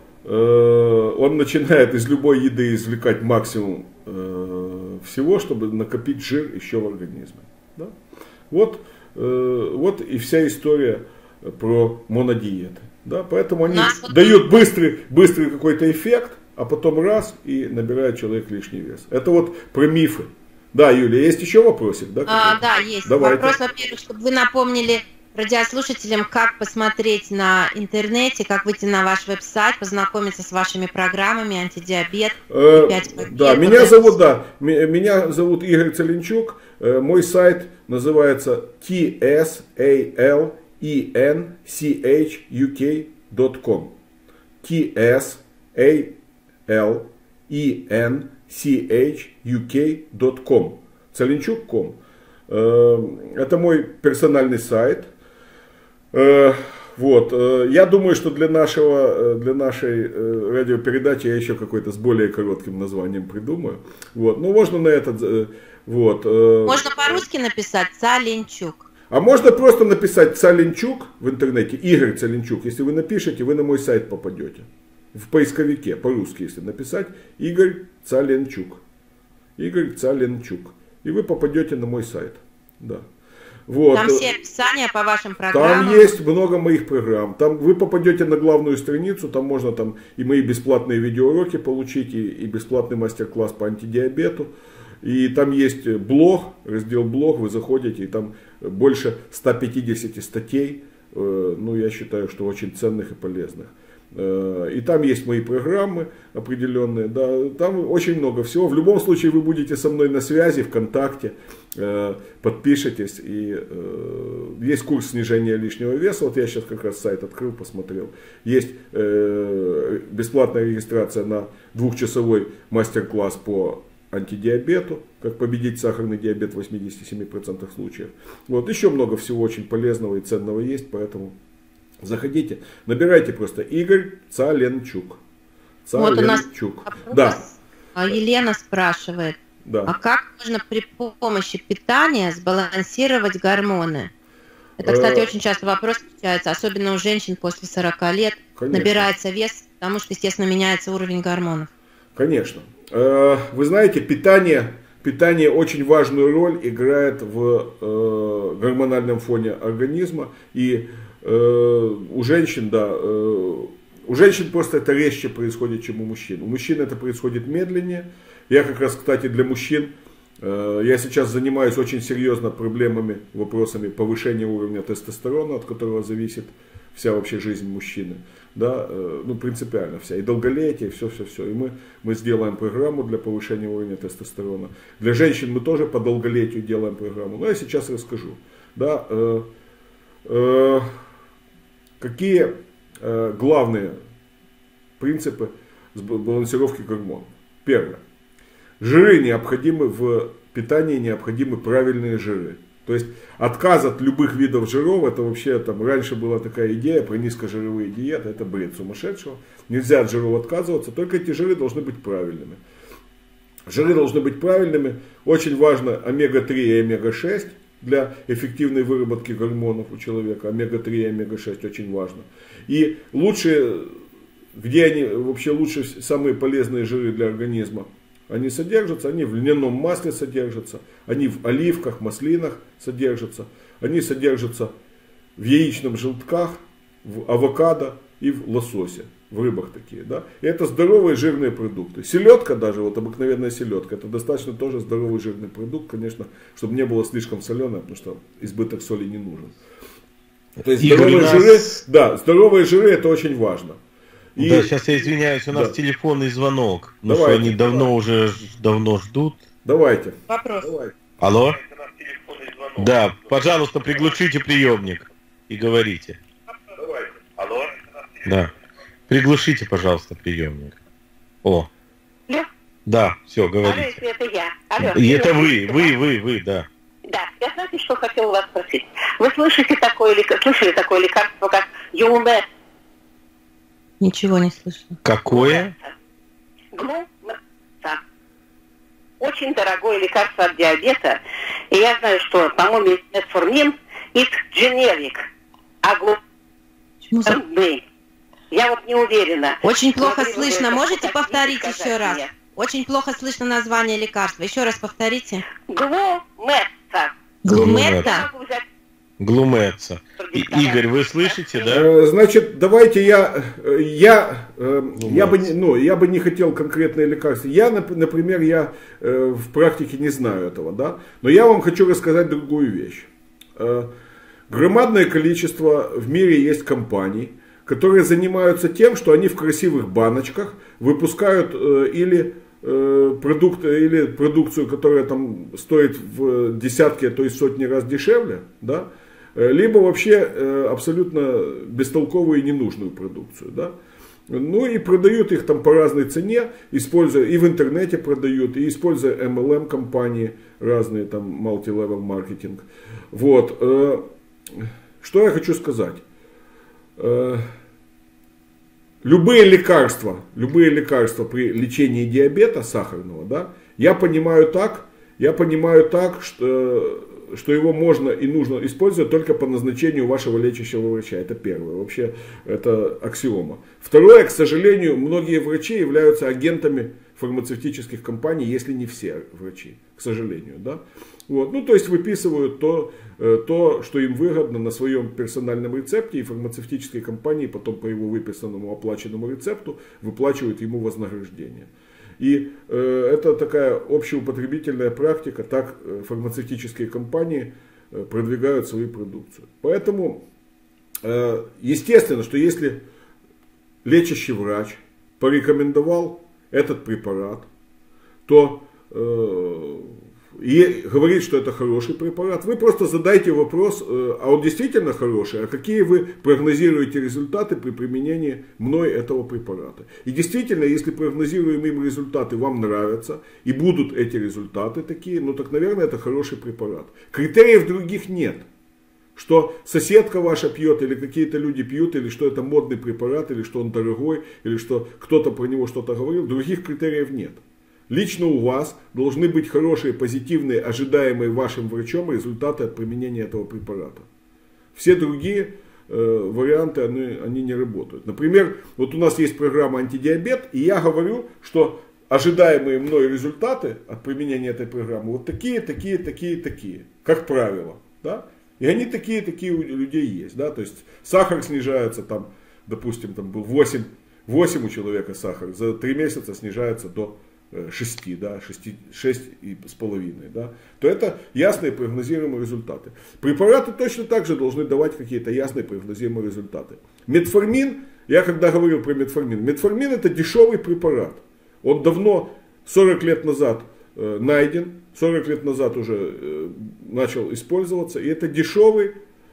э, он начинает из любой еды извлекать максимум э, всего, чтобы накопить жир еще в организме. Да? Вот. Вот и вся история про монодиеты. Да? Поэтому они дают быстрый, быстрый какой-то эффект, а потом раз и набирает человек лишний вес. Это вот про мифы. Да, Юлия, есть еще вопросик? Да, а, да, есть. Давайте. Вопрос, во-первых, чтобы вы напомнили радиослушателям, как посмотреть на интернете, как выйти на ваш веб-сайт, познакомиться с вашими программами, антидиабет. Э, да, меня зовут, да, меня зовут Игорь Целенчук. Э, мой сайт называется ти эс эй эл и эн си эйч ю кей точка ком. ти эс эй эл и эн си эйч ю кей точка ком. Целенчук точка ком. Э, это мой персональный сайт. Вот. Я думаю, что для, нашего, для нашей радиопередачи я еще какой-то с более коротким названием придумаю. Вот. Ну, можно на этот... Вот. Можно по-русски написать Целенчук. А можно просто написать Целенчук в интернете, Игорь Целенчук. Если вы напишете, вы на мой сайт попадете. В поисковике, по-русски, если написать, Игорь Целенчук. Игорь Целенчук. И вы попадете на мой сайт. Да. Вот. Там все описания по вашим программам. Там есть много моих программ. Там вы попадете на главную страницу, там можно там и мои бесплатные видеоуроки получить, и, и бесплатный мастер-класс по антидиабету. И там есть блог, раздел блог, вы заходите, и там больше ста пятидесяти статей, э, ну я считаю, что очень ценных и полезных. И там есть мои программы определенные, да, там очень много всего. В любом случае вы будете со мной на связи, ВКонтакте, подпишитесь. И есть курс снижения лишнего веса, вот я сейчас как раз сайт открыл, посмотрел. Есть бесплатная регистрация на двухчасовой мастер-класс по антидиабету, как победить сахарный диабет в восьмидесяти семи процентах случаев. Вот, еще много всего очень полезного и ценного есть, поэтому... Заходите, набирайте просто Игорь Целенчук. Вот у нас да. Елена спрашивает, да. А как можно при помощи питания сбалансировать гормоны? Это, кстати, очень часто вопрос встречается, особенно у женщин после сорока лет. Конечно. Набирается вес, потому что, естественно, меняется уровень гормонов. Конечно. Вы знаете, питание, питание очень важную роль играет в гормональном фоне организма. И у женщин, да, у женщин просто это резче происходит, чем у мужчин. У мужчин это происходит медленнее. Я как раз, кстати, для мужчин, я сейчас занимаюсь очень серьезно проблемами, вопросами повышения уровня тестостерона, от которого зависит вся вообще жизнь мужчины. Да, ну принципиально вся, и долголетие, и все-все-все. И мы, мы сделаем программу для повышения уровня тестостерона. Для женщин мы тоже по долголетию делаем программу. Но я сейчас расскажу. Да, э, э, какие э, главные принципы балансировки гормонов? Первое. Жиры необходимы в питании, необходимы правильные жиры. То есть отказ от любых видов жиров, это вообще там раньше была такая идея про низкожировые диеты, это бред сумасшедшего. Нельзя от жиров отказываться, только эти жиры должны быть правильными. Жиры должны быть правильными. Очень важно омега три и омега шесть для эффективной выработки гормонов у человека. омега три и омега шесть очень важно. И лучшие, где они вообще лучше, самые полезные жиры для организма? Они содержатся, они в льняном масле содержатся, они в оливках, маслинах содержатся, они содержатся в яичном желтках, в авокадо и в лососе, в рыбах такие. Да? И это здоровые жирные продукты. Селедка даже, вот обыкновенная селедка, это достаточно тоже здоровый жирный продукт, конечно, чтобы не было слишком соленое, потому что избыток соли не нужен. То есть здоровые нас... жиры, да, здоровые жиры это очень важно. И... Да, сейчас я извиняюсь, у нас да. телефонный звонок. Ну что, они давно давайте. уже давно ждут. Давайте. Вопрос. Давайте. Алло? Да, пожалуйста, приглушите приемник и говорите. Давайте. Алло? Да. Приглушите, пожалуйста, приемник. О. Да? Да, все, говорите. Алло, это я. Алло, и это вы, вы, вы, вы, да. Да, я знаете, что хотела вас спросить. Вы слышите такое, слышали такое лекарство, как Юме? Ничего не слышно. Какое? Глумета. Очень дорогое лекарство от диабета. И я знаю, что, по-моему, метформин и generic. А глумета. Я вот не уверена. Очень плохо слышно. Можете повторить еще раз? Мне? Очень плохо слышно название лекарства. Еще раз повторите. Глумета. Глумета? Глумеца. Игорь, вы слышите, да? Значит, давайте я, я, я, бы, ну, я бы не хотел конкретные лекарства. Я, например, я в практике не знаю этого, да? Но я вам хочу рассказать другую вещь. Громадное количество в мире есть компаний, которые занимаются тем, что они в красивых баночках выпускают э, или, э, продукт, или продукцию, которая там стоит в десятки, а то и сотни раз дешевле, да, либо вообще э, абсолютно бестолковую и ненужную продукцию. Да. Ну и продают их там по разной цене, используя, и в интернете продают, и используя эм эл эм-компании, разные там multi-level маркетинг. Вот. Э, что я хочу сказать. Э, Любые лекарства, любые лекарства при лечении диабета сахарного, да, я понимаю так, я понимаю так, что, что его можно и нужно использовать только по назначению вашего лечащего врача. Это первое, вообще это аксиома. Второе, к сожалению, многие врачи являются агентами фармацевтических компаний, если не все врачи, к сожалению, да. Вот. Ну, то есть выписывают то, то, что им выгодно на своем персональном рецепте, и фармацевтические компании потом по его выписанному оплаченному рецепту выплачивают ему вознаграждение. И э, это такая общеупотребительная практика, так э, фармацевтические компании э, продвигают свою продукцию. Поэтому, э, естественно, что если лечащий врач порекомендовал этот препарат, то э, и говорит, что это хороший препарат, вы просто задайте вопрос, а он действительно хороший, а какие вы прогнозируете результаты при применении мной этого препарата. И действительно, если прогнозируемые им результаты вам нравятся, и будут эти результаты такие, ну так, наверное, это хороший препарат. Критериев других нет. Что соседка ваша пьет, или какие-то люди пьют, или что это модный препарат, или что он дорогой, или что кто-то про него что-то говорил, других критериев нет. Лично у вас должны быть хорошие, позитивные, ожидаемые вашим врачом результаты от применения этого препарата. Все другие э, варианты, они, они не работают. Например, вот у нас есть программа антидиабет, и я говорю, что ожидаемые мной результаты от применения этой программы вот такие, такие, такие, такие, как правило. Да? И они такие, такие у людей есть. Да? То есть сахар снижается, там, допустим, там был восемь, восемь у человека сахар, за три месяца снижается до шести, да, шесть с половиной, да, то это ясные прогнозируемые результаты. Препараты точно так же должны давать какие-то ясные прогнозируемые результаты. Метформин, я когда говорил про метформин, метформин это дешевый препарат. Он давно, сорок лет назад э, найден, сорок лет назад уже э, начал использоваться, и это дешевый,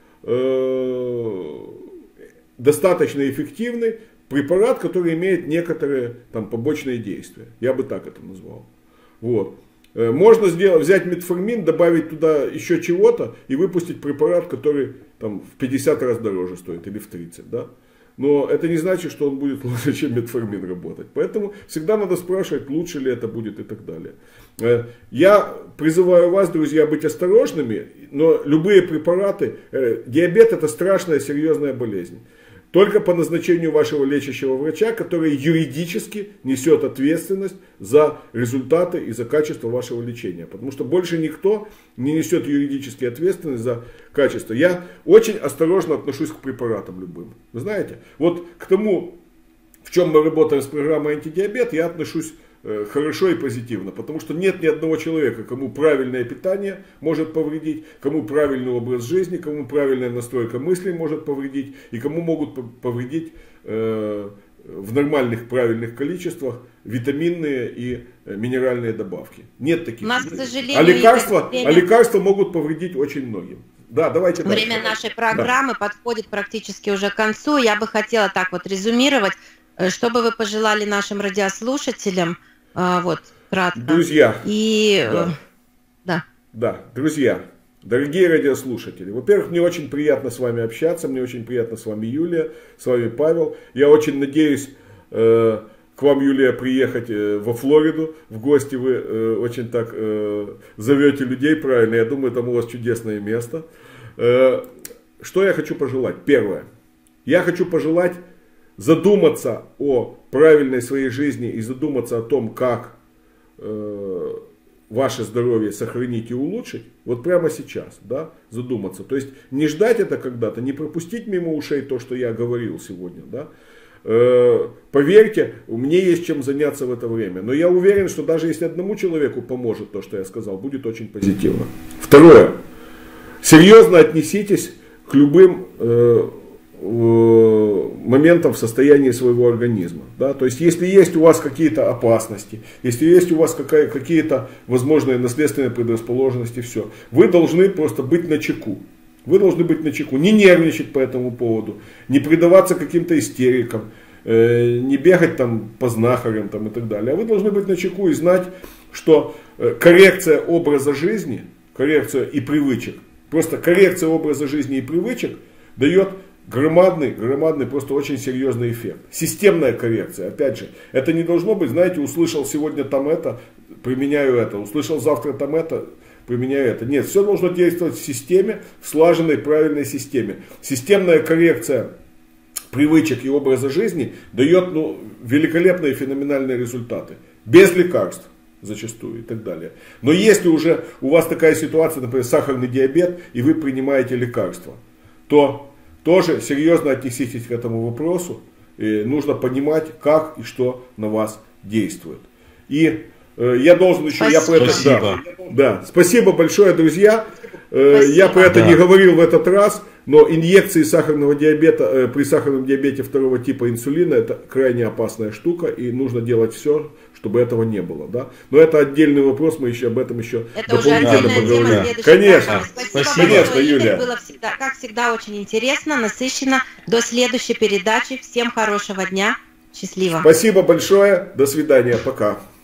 э, достаточно эффективный препарат, который имеет некоторые там побочные действия. Я бы так это назвал. Вот. Можно сделать, взять метформин, добавить туда еще чего-то и выпустить препарат, который там, в пятьдесят раз дороже стоит или в тридцать. Да? Но это не значит, что он будет лучше, чем метформин работать. Поэтому всегда надо спрашивать, лучше ли это будет и так далее. Я призываю вас, друзья, быть осторожными, но любые препараты, диабет это страшная, серьезная болезнь. Только по назначению вашего лечащего врача, который юридически несет ответственность за результаты и за качество вашего лечения. Потому что больше никто не несет юридически ответственность за качество. Я очень осторожно отношусь к препаратам любым. Вы знаете, вот к тому, в чем мы работаем с программой антидиабет, я отношусь хорошо и позитивно, потому что нет ни одного человека, кому правильное питание может повредить, кому правильный образ жизни, кому правильная настройка мыслей может повредить, и кому могут повредить э, в нормальных правильных количествах витаминные и минеральные добавки. Нет таких. У нас, к сожалению, а лекарства, время... а лекарства могут повредить очень многим. Да, давайте время дальше. нашей программы да. подходит практически уже к концу. Я бы хотела так вот резюмировать, что бы вы пожелали нашим радиослушателям. Вот, кратко. Друзья, и, да. Да. да, друзья, дорогие радиослушатели, во-первых, мне очень приятно с вами общаться, мне очень приятно с вами, Юлия, с вами, Павел. Я очень надеюсь э, к вам, Юлия, приехать э, во Флориду в гости. Вы э, очень так э, зовете людей правильно, я думаю, там у вас чудесное место. Э, что я хочу пожелать? Первое. Я хочу пожелать задуматься о правильной своей жизни и задуматься о том, как э, ваше здоровье сохранить и улучшить, вот прямо сейчас, да, задуматься. То есть не ждать это когда-то, не пропустить мимо ушей то, что я говорил сегодня, да. Э, поверьте, мне есть чем заняться в это время. Но я уверен, что даже если одному человеку поможет то, что я сказал, будет очень позитивно. Второе. Серьезно отнеситесь к любым э, моментам в состоянии своего организма. Да? То есть, если есть у вас какие-то опасности, если есть у вас какие-то возможные наследственные предрасположенности, все, вы должны просто быть начеку. Вы должны быть начеку, не нервничать по этому поводу, не предаваться каким-то истерикам, э, не бегать там по знахарям там, и так далее. А вы должны быть начеку и знать, что э, коррекция образа жизни, коррекция и привычек, просто коррекция образа жизни и привычек дает громадный, громадный, просто очень серьезный эффект. Системная коррекция, опять же, это не должно быть, знаете, услышал сегодня там это, применяю это, услышал завтра там это, применяю это. Нет, все должно действовать в системе, в слаженной, правильной системе. Системная коррекция привычек и образа жизни дает ну, великолепные, феноменальные результаты. Без лекарств зачастую и так далее. Но если уже у вас такая ситуация, например, сахарный диабет, и вы принимаете лекарства, то тоже серьезно отнеситесь к этому вопросу. И нужно понимать, как и что на вас действует. И э, я должен еще... Я про это, спасибо. Да, да, спасибо большое, друзья. Э, я про это да. не говорил в этот раз, но инъекции сахарного диабета, э, при сахарном диабете второго типа инсулина это крайне опасная штука. И нужно делать все, чтобы этого не было. Да? Но это отдельный вопрос, мы еще об этом еще это дополнительно поговорим. Конечно, спасибо, конечно, Юлия. Было всегда, как всегда, очень интересно, насыщенно. До следующей передачи. Всем хорошего дня. Счастливо. Спасибо большое. До свидания. Пока.